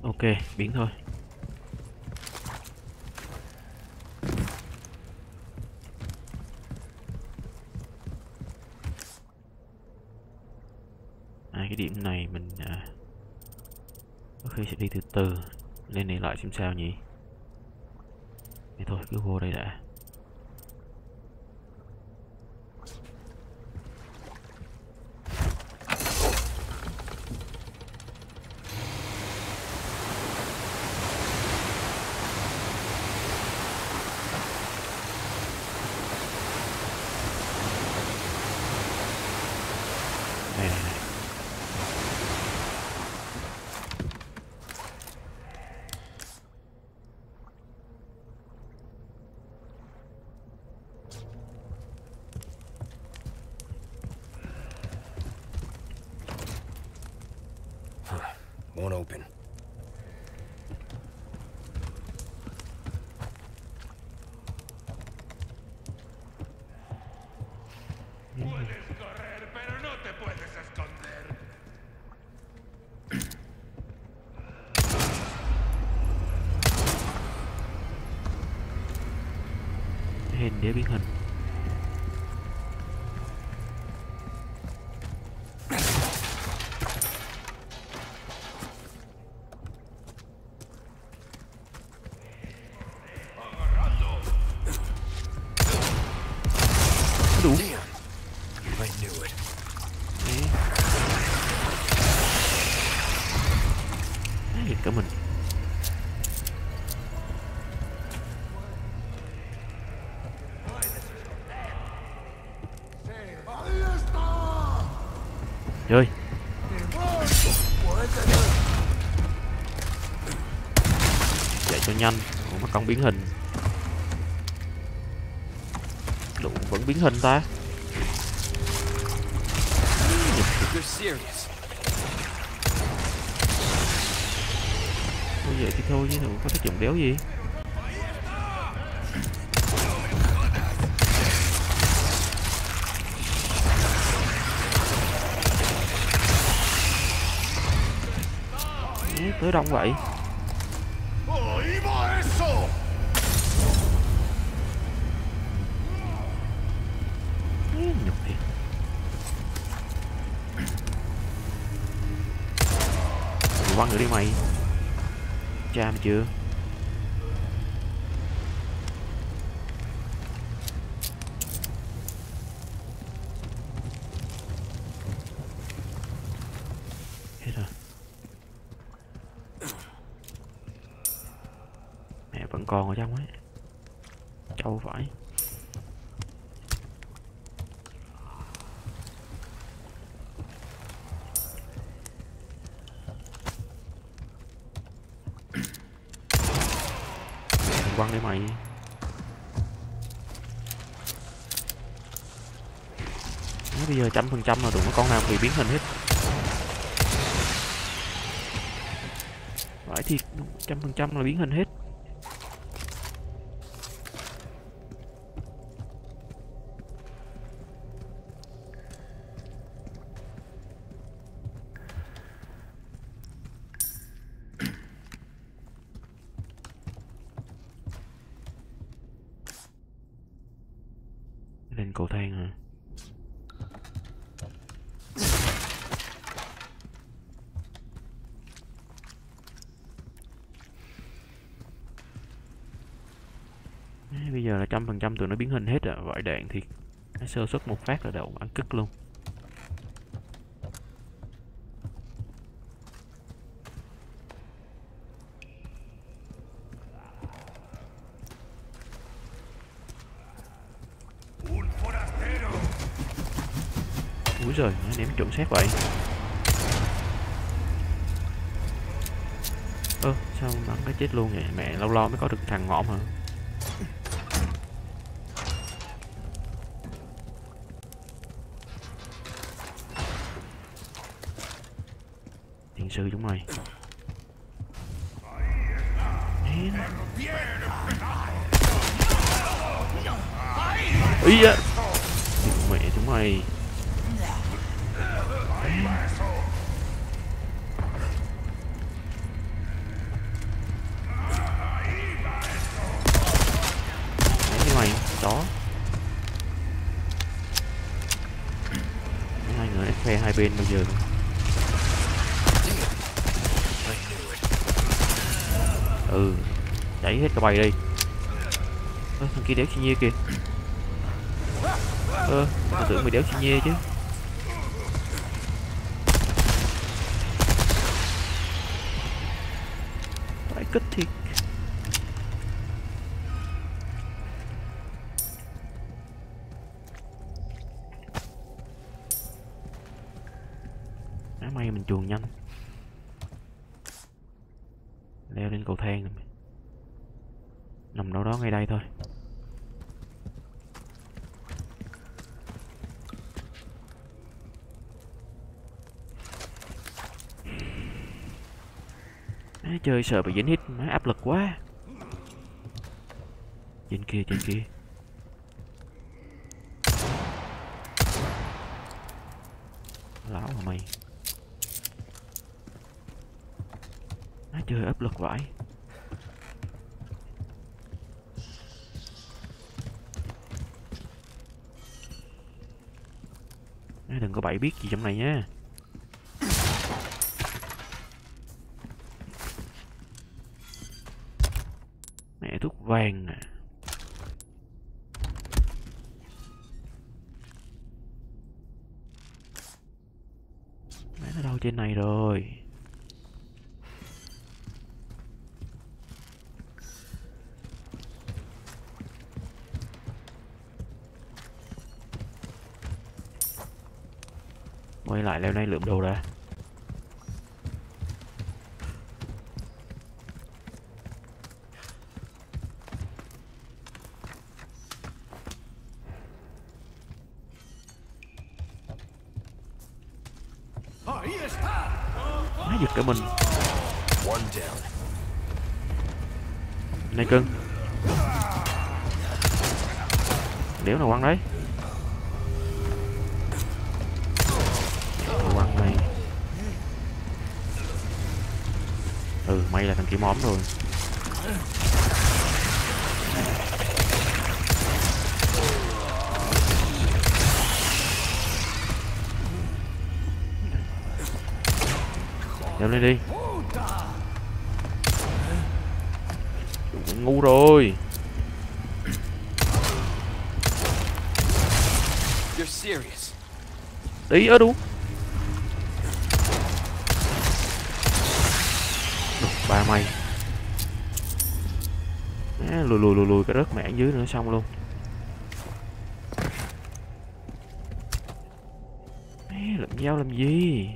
Ok, biến thôi. Cái điểm này mình có khi sẽ đi từ từ. Lên này lại xem sao nhỉ. Thế thôi, cứ vô đây đã. Này này này. Won't open. Puedes correr, pero no te puedes esconder. Hình để biến hình. Đủ. I knew it. Đấy, cả mình. Chơi. Chạy cho nhanh. Ủa mà con biến hình. Đủ vẫn biến hình ta. You're serious. Thôi vậy thì thôi chứ đâu có tác dụng đéo gì. Tới đông vậy. ¡Oímos eso! Nhục thiệt. Quăng nữa đi mày. Cha mày chưa? Hết rồi. Mẹ vẫn còn ở trong ấy. Trâu phải. Quăng đi mày. Bây giờ 100% là đừng có con nào bị biến hình hết. Phải thì 100% là biến hình hết. Lên cầu thang hả? Bây giờ là 100% tụi nó biến hình hết rồi. Vải đạn thì cái sơ suất một phát là đầu ăn cứt luôn. ¡Un forastero! Úi giời, nó ném chuẩn xác vậy. Sao bắn cái chết luôn vậy? Mẹ lâu lâu mới có được thằng ngõm hả? Thiền sư chúng mày. Ý á. Mẹ chúng mày. bên bây giờ. I knew it. Ừ, cháy hết cả bầy đây. Thằng kia đéo xi nhê kìa. Tôi tưởng mày đéo xi nhê chứ. Phải kích thiệt. May mình chuồn nhanh. Leo lên cầu thang này. Nằm đâu đó ngay đây thôi. Má chơi sợ bị dính hit, má áp lực quá. Trên kia, trên kia. Lão hả mày? Má chơi áp lực vãi. Má đừng có bậy biết gì trong này nha. Mẹ thuốc vàng nè. Má nó đâu trên này rồi. Quay lại leo này lượm đồ ra. Má giật cả mình. One down. Này cưng. Đéo nào quăng đấy. Quăng này. Ừ, may là thằng kia móm rồi. Leo lên đi. Ngu rồi. You're serious. Đi ở đủ. Ba mày. Lùi cái rớt mẹ dưới nữa xong luôn. Lượm dao làm gì?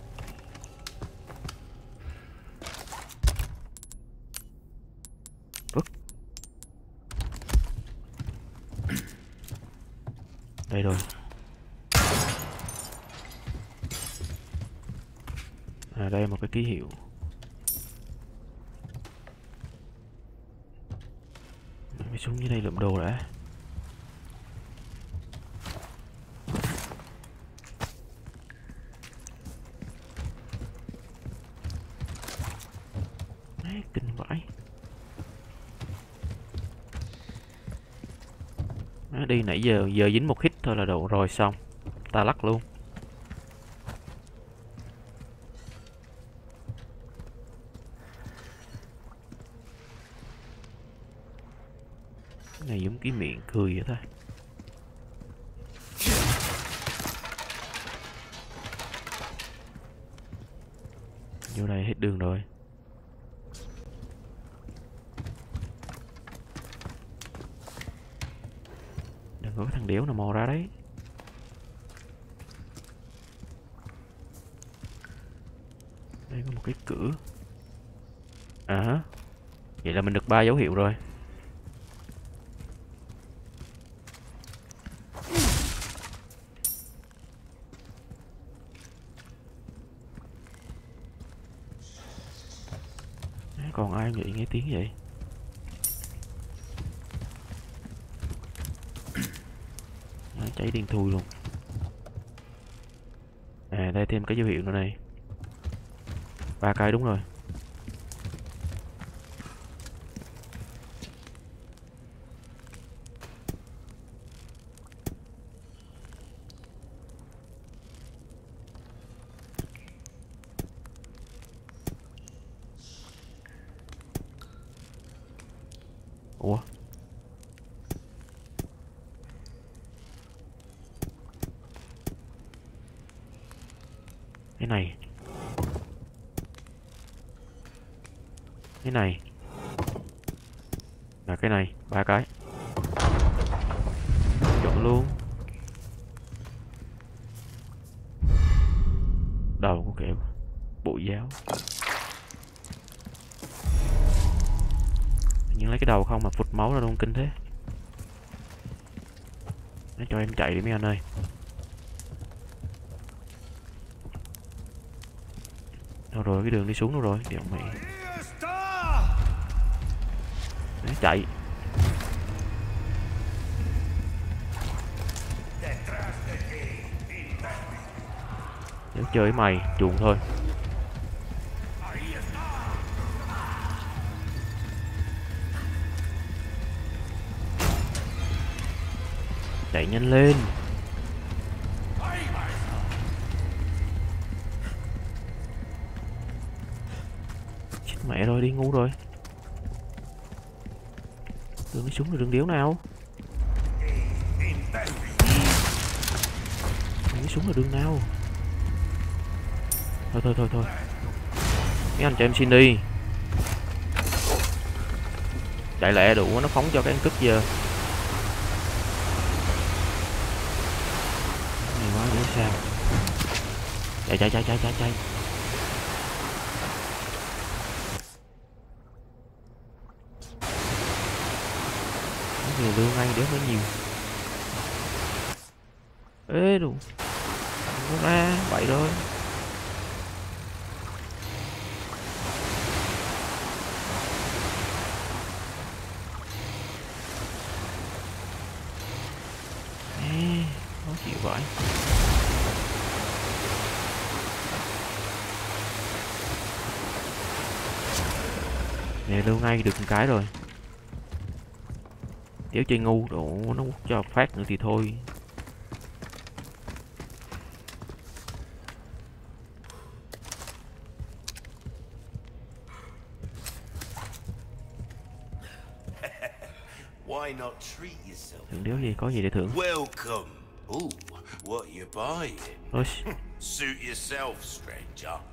Đây rồi. À, đây một cái ký hiệu. Mình xuống dưới đây lượm đồ đã. Kinh vãi. Đi nãy giờ dính một hit thôi là đủ rồi, xong ta lắc luôn. Cái này giống cái miệng cười vậy thôi. Vô đây hết đường rồi. Đừng có thằng đéo nào mò ra đấy. Đây có một cái cửa. À, vậy là mình được 3 dấu hiệu rồi. Còn ai vậy, nghe tiếng vậy? Cháy đen thui luôn. À, đây thêm cái dấu hiệu nữa này. 3 cái đúng rồi. Ủa? Cái này. Cái này. Là cái này, 3 cái. Chọn luôn. Đầu của kẹo. Bụi giáo. Nhưng lấy cái đầu không mà phụt máu ra luôn, kinh thế. Nó cho em chạy đi mấy anh ơi. Đâu rồi, cái đường đi xuống đâu rồi? Đéo mẹ. Đấy, chạy. Nếu chơi với mày, chuồng thôi. Chạy nhanh lên. Chết mẹ rồi, đi ngu rồi. Đường đi xuống là đường điếu nào? Đường đi xuống là đường nào? Thôi. Mấy anh cho em xin đi. Chạy lẹ đủ nó phóng cho cái ăn cứt giờ. Nhiều quá nữa sao? Chạy. Nhiều lương ngay đéo mới nhiều. Ê đủ. Nó ra vậy rồi. Ê, khó chịu vậy. Nè lưu ngay được một cái rồi. Nếu chơi ngu đồ nó cho phát nữa thì thôi. Why not treat yourself? Thưởng đéo gì, có gì để thưởng. Welcome. Ooh, what you buying? Ôi, Suit yourself, stranger.